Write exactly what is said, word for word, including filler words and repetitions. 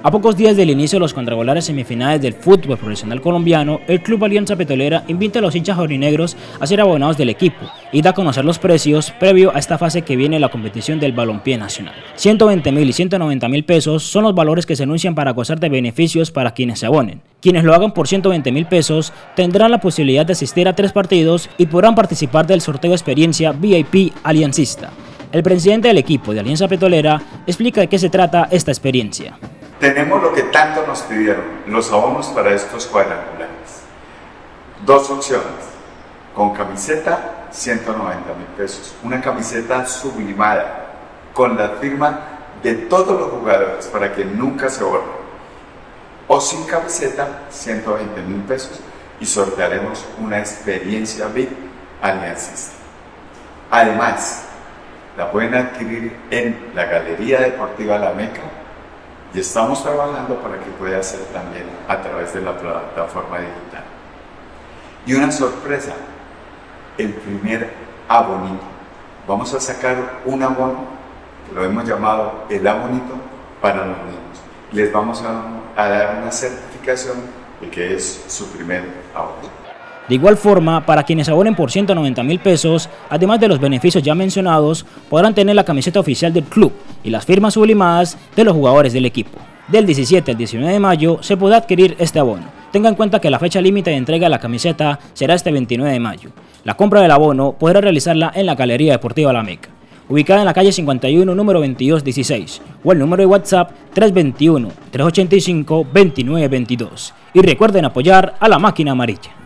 A pocos días del inicio de los cuadrangulares semifinales del fútbol profesional colombiano, el Club Alianza Petrolera invita a los hinchas aurinegros a ser abonados del equipo y da a conocer los precios previo a esta fase que viene la competición del balompié nacional. ciento veinte mil y ciento noventa mil pesos son los valores que se anuncian para gozar de beneficios para quienes se abonen. Quienes lo hagan por ciento veinte mil pesos tendrán la posibilidad de asistir a tres partidos y podrán participar del sorteo de experiencia V I P aliancista. El presidente del equipo de Alianza Petrolera explica de qué se trata esta experiencia. Tenemos lo que tanto nos pidieron, los abonos para estos cuadrangulares. Dos opciones, con camiseta ciento noventa mil pesos, una camiseta sublimada, con la firma de todos los jugadores para que nunca se borre. O sin camiseta, ciento veinte mil pesos y sortearemos una experiencia V I P aliancista. Además, la pueden adquirir en la Galería Deportiva La Meca y estamos trabajando para que pueda ser también a través de la plataforma digital. Y una sorpresa, el primer abonito. Vamos a sacar un abono, que lo hemos llamado el abonito para los niños. Les vamos a, a dar una certificación de que es su primer abono. De igual forma, para quienes abonen por ciento noventa mil pesos, además de los beneficios ya mencionados, podrán tener la camiseta oficial del club y las firmas sublimadas de los jugadores del equipo. Del diecisiete al diecinueve de mayo se podrá adquirir este abono. Tenga en cuenta que la fecha límite de entrega de la camiseta será este veintinueve de mayo. La compra del abono podrá realizarla en la Galería Deportiva La Meca, ubicada en la calle cincuenta y uno, número veintidós dieciséis, o el número de WhatsApp tres dos uno, tres ocho cinco, dos nueve dos dos. Y recuerden apoyar a la máquina amarilla.